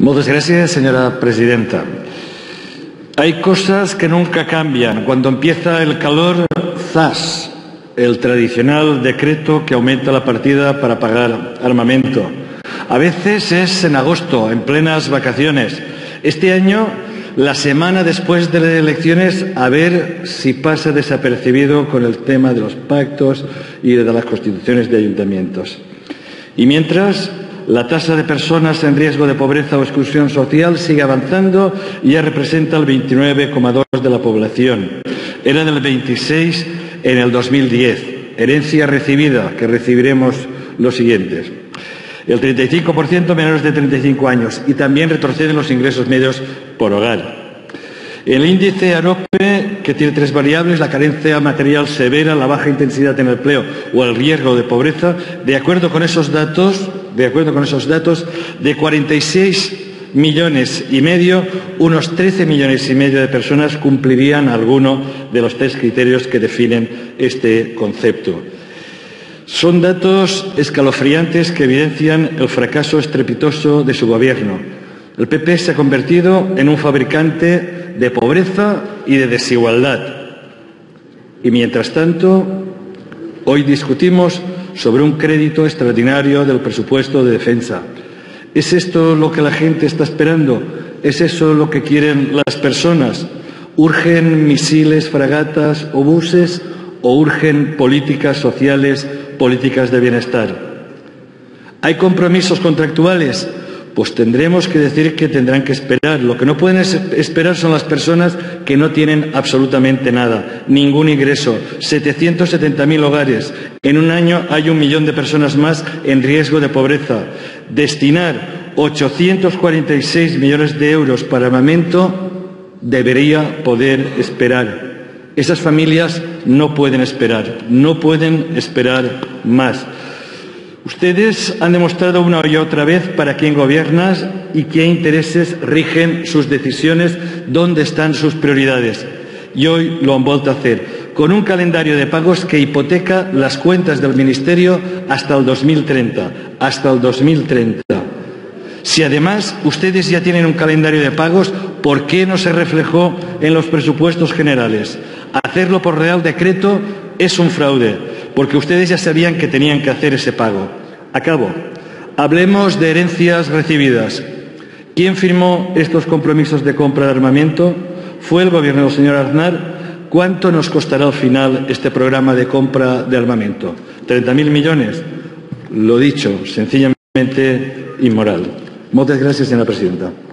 Moltes gràcies, señora presidenta. Hay cosas que nunca cambian. Cuando empieza el calor, ¡zas!, el tradicional decreto que aumenta la partida para pagar armamento. A veces es en agosto, en plenas vacaciones. Este año, la semana después de las elecciones, a ver si pasa desapercibido con el tema de los pactos y de las constituciones de ayuntamientos. Y mientras, la tasa de personas en riesgo de pobreza o exclusión social sigue avanzando y ya representa el 29,2% de la población. Era del 26% en el 2010. Herencia recibida, que recibiremos los siguientes. El 35% menores de 35 años y también retroceden los ingresos medios por hogar. El índice AROPE, que tiene tres variables, la carencia material severa, la baja intensidad en el empleo o el riesgo de pobreza, de acuerdo con esos datos, de 46,5 millones, unos 13,5 millones de personas cumplirían alguno de los tres criterios que definen este concepto. Son datos escalofriantes que evidencian el fracaso estrepitoso de su gobierno. El PP se ha convertido en un fabricante de pobreza y de desigualdad. Y mientras tanto, hoy discutimos sobre un crédito extraordinario del presupuesto de defensa. ¿Es esto lo que la gente está esperando? ¿Es eso lo que quieren las personas? ¿Urgen misiles, fragatas, obuses o urgen políticas sociales, políticas de bienestar? ¿Hay compromisos contractuales? Pues tendremos que decir que tendrán que esperar. Lo que no pueden esperar son las personas que no tienen absolutamente nada, ningún ingreso. 770.000 hogares. En un año hay 1 millón de personas más en riesgo de pobreza. Destinar 846 millones de euros para armamento debería poder esperar. Esas familias no pueden esperar más. Ustedes han demostrado una y otra vez para quién gobiernas y qué intereses rigen sus decisiones, dónde están sus prioridades. Y hoy lo han vuelto a hacer, con un calendario de pagos que hipoteca las cuentas del Ministerio hasta el 2030. Si además ustedes ya tienen un calendario de pagos, ¿por qué no se reflejó en los presupuestos generales? Hacerlo por Real Decreto es un fraude, porque ustedes ya sabían que tenían que hacer ese pago. Acabo. Hablemos de herencias recibidas. ¿Quién firmó estos compromisos de compra de armamento? ¿Fue el Gobierno del señor Aznar? ¿Cuánto nos costará al final este programa de compra de armamento? ¿30.000 millones? Lo dicho, sencillamente inmoral. Moltes gràcies, senyora presidenta.